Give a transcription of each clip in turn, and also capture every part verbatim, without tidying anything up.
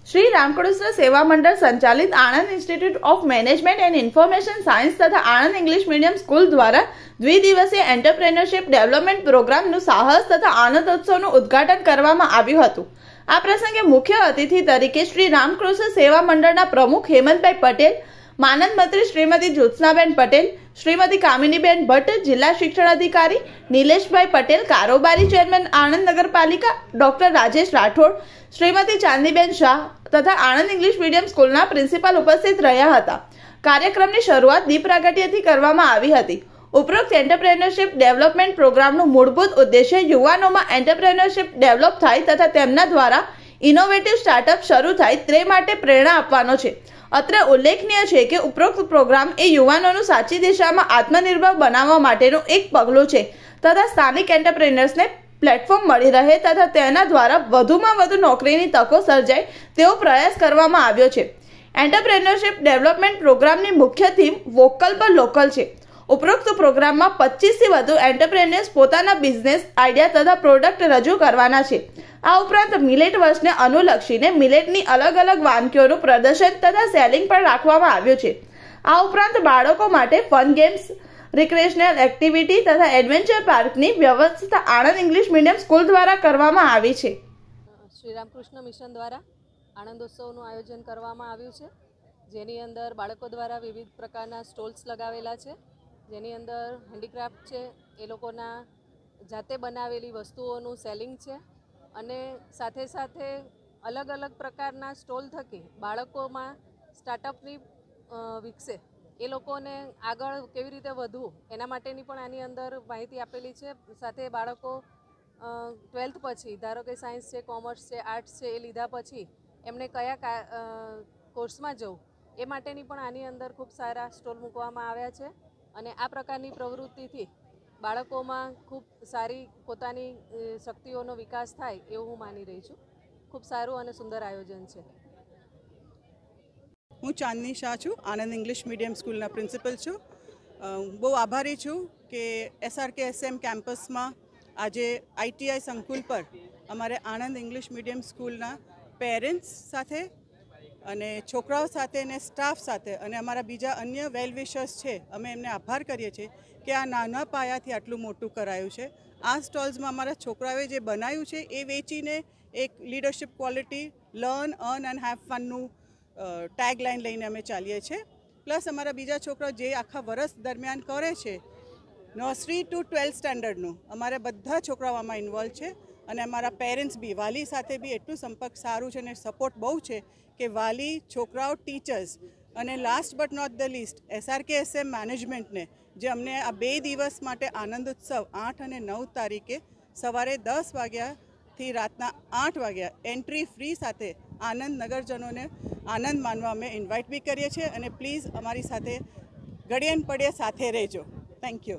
श्री रामकृष्ण सेवा मंडल संचालित Anand institute of management and information science तथा Anand English medium school द्वारा द्विदिवसीय एंटरप्रेन्योरशिप डेवलपमेंट प्रोग्रामનું સાહસ તથા આનંદોત્સવનું ઉદ્ઘાટન કરવામાં આવ્યું હતું। આ પ્રસંગે મુખ્ય અતિથિ તરીકે શ્રી રામકૃષ્ણ સેવા મંડળના પ્રમુખ હેમંતભાઈ પટેલ, માનદ મંત્રી શ્રીમતી જ્યોત્સનાબેન પટેલ, શ્રીમતી કામિનીબેન ભટ્ટ, જિલ્લા શિક્ષણાધિકારી નિલેશભાઈ પટેલ, કારોબારી ચેરમેન આણંદ નગરપાલિકા ડોક્ટર રાજેશ રાઠોડ, શ્રીમતી ચાંદીબેન શાહ તથા આણંદ ઇંગ્લિશ મીડિયમ સ્કૂલના પ્રિન્સિપાલ ઉપસ્થિત રહ્યા હતા। કાર્યક્રમની શરૂઆત દીપ પ્રાગટ્યથી કરવામાં આવી હતી। ઉપરોક્ત એન્ટરપ્રેન્યોરશિપ ડેવલપમેન્ટ પ્રોગ્રામનું મૂળભૂત ઉદ્દેશ્ય યુવાનોમાં એન્ટરપ્રેન્યોરશિપ ડેવલપ થાય તથા તેમના દ્વારા ઇનોવેટિવ સ્ટાર્ટઅપ શરૂ થાય તે માટે પ્રેરણા આપવાનો છે। અત્રે ઉલ્લેખનીય છે કે ઉપરોક્ત પ્રોગ્રામ એ યુવાનોનું સાચી દિશામાં આત્મનિર્ભર બનાવવા માટેનું એક પગલું છે તથા સ્થાનિક એન્ટરપ્રેન્યોર્સને પ્લેટફોર્મ મળી રહે તથા તેના દ્વારા વધુમાં વધુ નોકરીની તકો સર્જાય તેવો પ્રયાસ કરવામાં આવ્યો છે। એન્ટરપ્રેન્યોરશિપ ડેવલપમેન્ટ પ્રોગ્રામની મુખ્ય થીમ વોકલ પર લોકલ છે। ઉપરોક્ત પ્રોગ્રામમાં પચીસ થી વધુ એન્ટરપ્રેન્યોર્સ પોતાના બિઝનેસ આઈડિયા તથા પ્રોડક્ટ રજૂ કરવાના છે। આ ઉપરાંત મિલેટ વર્ષને અનુલક્ષીને મિલેટની અલગ અલગ વાનગીઓનું પ્રદર્શન તથા સેલિંગ પણ રાખવામાં આવ્યું છે। આ ઉપરાંત બાળકો માટે ફન ગેમ્સ, રિક્રેશનલ એક્ટિવિટી તથા એડવેન્ચર પાર્કની વ્યવસ્થા આણંદ ઇંગ્લિશ મીડિયમ સ્કૂલ દ્વારા કરવામાં આવી છે। શ્રી રામકૃષ્ણ મિશન દ્વારા આનંદોત્સવનું આયોજન કરવામાં આવ્યું છે, જેની અંદર બાળકો દ્વારા વિવિધ પ્રકારના સ્ટોલ્સ લગાવેલા છે, જેની અંદર હેન્ડીક્રાફ્ટ છે, એ લોકોના જાતે બનાવેલી વસ્તુઓનું સેલિંગ છે અને સાથે સાથે અલગ અલગ પ્રકારના સ્ટોલ થકી બાળકોમાં સ્ટાર્ટઅપની વિકસે, એ લોકોને આગળ કેવી રીતે વધવું એના માટેની પણ આની અંદર માહિતી આપેલી છે। સાથે બાળકો ટ્વેલ્થ પછી ધારો કે સાયન્સ છે, કોમર્સ છે, આર્ટ્સ છે, એ લીધા પછી એમને કયા કોર્સમાં જવું એ માટેની પણ આની અંદર ખૂબ સારા સ્ટોલ મૂકવામાં આવ્યા છે અને આ પ્રકારની પ્રવૃત્તિથી બાળકોમાં ખૂબ સારી પોતાની શક્તિઓનો વિકાસ થાય એવું હું માની રહી છું। ખૂબ સારું અને સુંદર આયોજન છે। હું ચાંદની શાહ છું, આનંદ ઇંગ્લિશ મીડિયમ સ્કૂલના પ્રિન્સિપલ છું। બહુ આભારી છું કે એસઆરકે એસએમ કેમ્પસમાં આજે આઈટીઆઈ સંકુલ પર અમારે આનંદ ઇંગ્લિશ મીડિયમ સ્કૂલના પેરેન્ટ્સ સાથે અને છોકરાઓ સાથે અને સ્ટાફ સાથે અને અમારા બીજા અન્ય વેલ વિશર્સ છે, અમે એમને આભાર કરીએ છીએ કે આ નાના પાયાથી આટલું મોટું કરાયું છે। આ સ્ટોલ્સમાં અમારા છોકરાઓએ જે બનાવ્યું છે એ વેચીને એક leadership quality, learn, earn and have ફનનું ટેગ લાઇન લઈને અમે ચાલીએ છીએ। પ્લસ અમારા બીજા છોકરાઓ જે આખા વર્ષ દરમિયાન કરે છે, નર્સરી ટુ ટ્વેલ્થ સ્ટેન્ડર્ડનું, અમારા બધા છોકરાઓ આમાં ઇન્વોલ્વ છે અને અમારા પેરેન્ટ્સ બી, વાલી સાથે બી એટલું સંપર્ક સારું છે અને સપોર્ટ બહુ છે કે વાલી, છોકરાઓ, ટીચર્સ અને last but not the least SRK SM મેનેજમેન્ટને જે અમને આ બે દિવસ માટે આનંદ ઉત્સવ આઠ અને નવ તારીખે સવારે દસ વાગ્યાથી રાતના આઠ વાગ્યા એન્ટ્રી ફ્રી સાથે આનંદ નગરજનોને આનંદ માનવા અમે ઇન્વાઇટ બી કરીએ છીએ અને પ્લીઝ અમારી સાથે ઘડિયન પડે સાથે રહેજો। Thank you.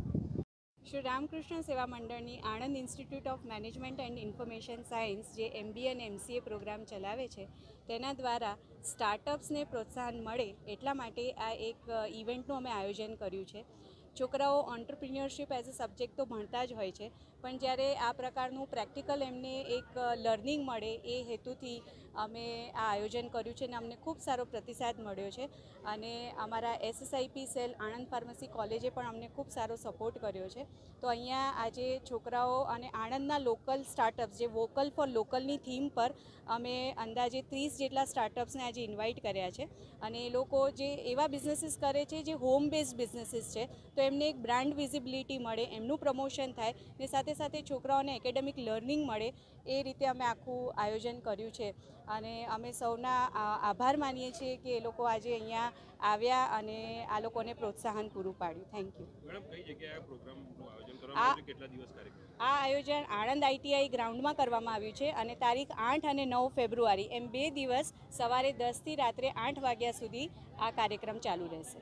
શ્રી રામકૃષ્ણ સેવા મંડળની Anand institute of management and information science જે એમબીએ અને એમસીએ પ્રોગ્રામ ચલાવે છે, તેના દ્વારા સ્ટાર્ટઅપ્સને પ્રોત્સાહન મળે એટલા માટે આ એક ઇવેન્ટનું અમે આયોજન કર્યું છે। છોકરાઓ ઓન્ટરપ્રિન્યોરશિપ એઝ અ સબ્જેક્ટ તો ભણતા જ હોય છે, પણ જ્યારે આ પ્રકારનું પ્રેક્ટિકલ એમને એક લર્નિંગ મળે એ હેતુથી અમે આ આયોજન કર્યું છે અને અમને ખૂબ સારો પ્રતિસાદ મળ્યો છે અને અમારા એસએસઆઈપી સેલ આણંદ ફાર્મસી કોલેજે પણ અમને ખૂબ સારો સપોર્ટ કર્યો છે। તો અહીંયા આજે છોકરાઓ અને આણંદના લોકલ સ્ટાર્ટઅપ્સ જે વોકલ ફોર લોકલની થીમ પર અમે અંદાજે ત્રીસ જેટલા સ્ટાર્ટઅપ્સને આજે ઇન્વાઇટ કર્યા છે અને એ લોકો જે એવા બિઝનેસીસ કરે છે જે હોમ બેઝડ બિઝનેસીસ છે, તો એમને એક બ્રાન્ડ વિઝિબિલિટી મળે, એમનું પ્રમોશન થાય ને સાથે સાથે છોકરાઓને એકેડેમિક લર્નિંગ મળે એ રીતે અમે આખું આયોજન કર્યું છે અને અમે સૌના આભાર માનીએ છીએ કે એ લોકો આજે અહીંયા આવ્યા અને આ લોકોને પ્રોત્સાહન પૂરું પાડ્યું। Thank you. આ આ આયોજન આણંદ આઈટીઆઈ ગ્રાઉન્ડમાં કરવામાં આવ્યું છે અને તારીખ આઠ અને નવ ફેબ્રુઆરી એમ બે દિવસ સવારે દસથી રાત્રે આઠ વાગ્યા સુધી આ કાર્યક્રમ ચાલુ રહેશે।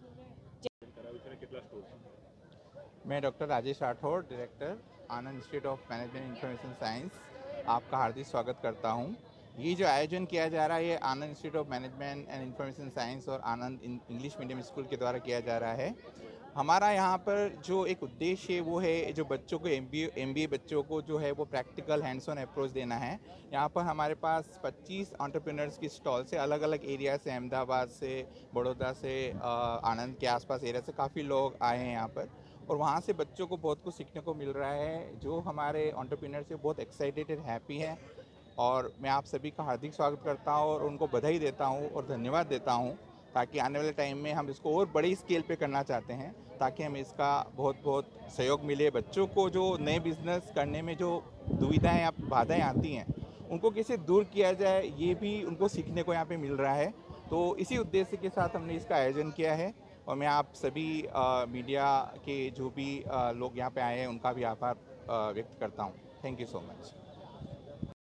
मैं doctor Rajesh Rathod, director Anand institute of management information science, आपका हार्दिक स्वागत करता हूं। ये जो आयोजन किया जा रहा है ये Anand institute of management and information science और आनंद इंग्लिश मीडियम स्कूल के द्वारा किया जा रहा है। हमारा यहाँ पर जो एक उद्देश्य है वो है जो बच्चों को M B A M B A बच्चों को जो है वो प्रैक्टिकल हैंड्स ऑन अप्रोच देना है। यहाँ पर हमारे पास पच्चीस एंटरप्रेन्योर्स की स्टॉल से अलग अलग एरिया से, अहमदाबाद से, बड़ौदा से, आनंद के आसपास एरिया से काफ़ी लोग आए हैं यहाँ पर, और वहाँ से बच्चों को बहुत कुछ सीखने को मिल रहा है। जो हमारे एंटरप्रेन्योर्स हैं बहुत एक्साइटेड एंड हैप्पी हैं, और मैं आप सभी का हार्दिक स्वागत करता हूँ और उनको बधाई देता हूँ और धन्यवाद देता हूँ, ताकि आने वाले टाइम में हम इसको और बड़ी स्केल पे करना चाहते हैं, ताकि हमें इसका बहुत बहुत सहयोग मिले। बच्चों को जो नए बिजनेस करने में जो दुविधाएं या बाधाएं आती हैं उनको कैसे दूर किया जाए, ये भी उनको सीखने को यहाँ पे मिल रहा है। तो इसी उद्देश्य के साथ हमने इसका आयोजन किया है, और मैं आप सभी आ, मीडिया के जो भी आ, लोग यहाँ पे आए हैं उनका भी आभार आ, व्यक्त करता हूँ। Thank you so much.